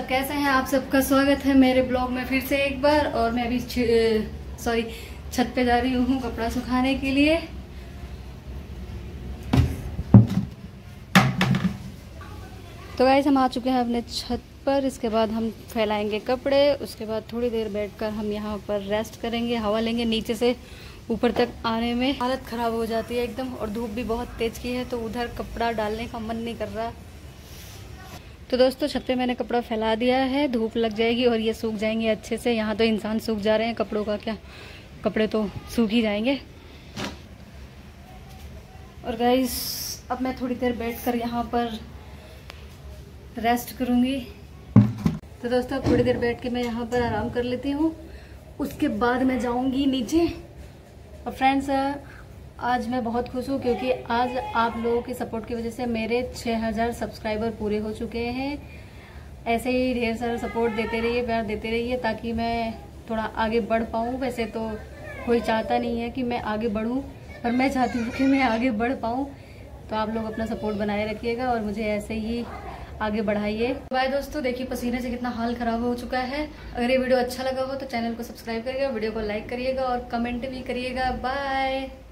कैसे हैं आप? सबका स्वागत है मेरे ब्लॉग में फिर से एक बार। और मैं अभी छत पे जा रही हूँ कपड़ा सुखाने के लिए। तो गाइस हम आ चुके हैं अपने छत पर। इसके बाद हम फैलाएंगे कपड़े। उसके बाद थोड़ी देर बैठकर हम यहाँ पर रेस्ट करेंगे, हवा लेंगे। नीचे से ऊपर तक आने में हालत ख़राब हो जाती है एकदम, और धूप भी बहुत तेज़ की है तो उधर कपड़ा डालने का मन नहीं कर रहा। तो दोस्तों छत पे मैंने कपड़ा फैला दिया है, धूप लग जाएगी और ये सूख जाएंगे अच्छे से। यहाँ तो इंसान सूख जा रहे हैं, कपड़ों का क्या, कपड़े तो सूख ही जाएंगे। और गाइस अब मैं थोड़ी देर बैठकर यहाँ पर रेस्ट करूँगी। तो दोस्तों अब थोड़ी देर बैठ के मैं यहाँ पर आराम कर लेती हूँ, उसके बाद मैं जाऊँगी नीचे। और फ्रेंड्स आज मैं बहुत खुश हूँ क्योंकि आज आप लोगों की सपोर्ट की वजह से मेरे 6000 सब्सक्राइबर पूरे हो चुके हैं। ऐसे ही ढेर सारा सपोर्ट देते रहिए, प्यार देते रहिए ताकि मैं थोड़ा आगे बढ़ पाऊँ। वैसे तो कोई चाहता नहीं है कि मैं आगे बढ़ूँ, पर मैं चाहती हूँ कि मैं आगे बढ़ पाऊँ। तो आप लोग अपना सपोर्ट बनाए रखिएगा और मुझे ऐसे ही आगे बढ़ाइए। बाय दोस्तों, देखिए पसीने से कितना हाल खराब हो चुका है। अगर ये वीडियो अच्छा लगा हो तो चैनल को सब्सक्राइब करिएगा, वीडियो को लाइक करिएगा और कमेंट भी करिएगा। बाय।